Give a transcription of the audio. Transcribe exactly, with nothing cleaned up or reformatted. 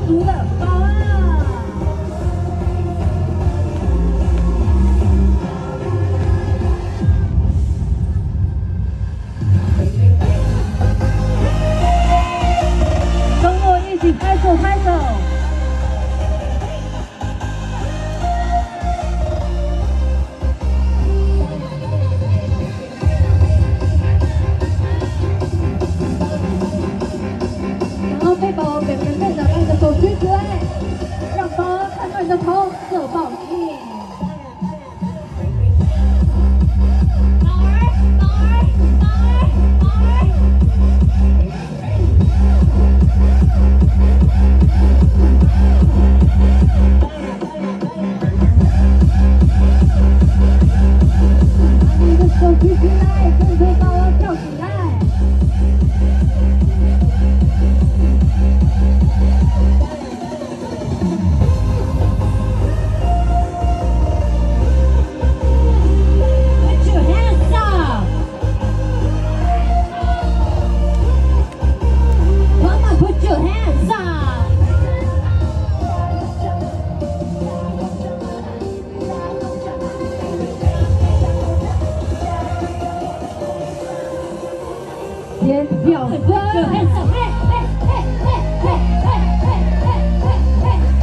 足的宝啊！跟我一起拍手拍手。 可以把我扁扁背着，把你的手举起来，让宝儿看到你的桃色宝印。宝儿，宝儿，宝儿，宝儿。把你的手举起来，跟着宝儿跳起来。 尖叫声！